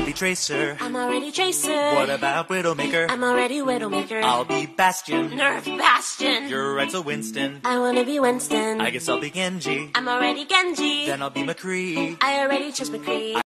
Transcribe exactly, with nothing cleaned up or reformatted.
already Tracer. I'm already Tracer. What about Widowmaker? I'm already Widowmaker. I'll be Bastion. Nerf Bastion. You're right, so Winston. I wanna be Winston. I guess I'll be Genji. I'm already Genji. Then I'll be McCree. I already chose McCree.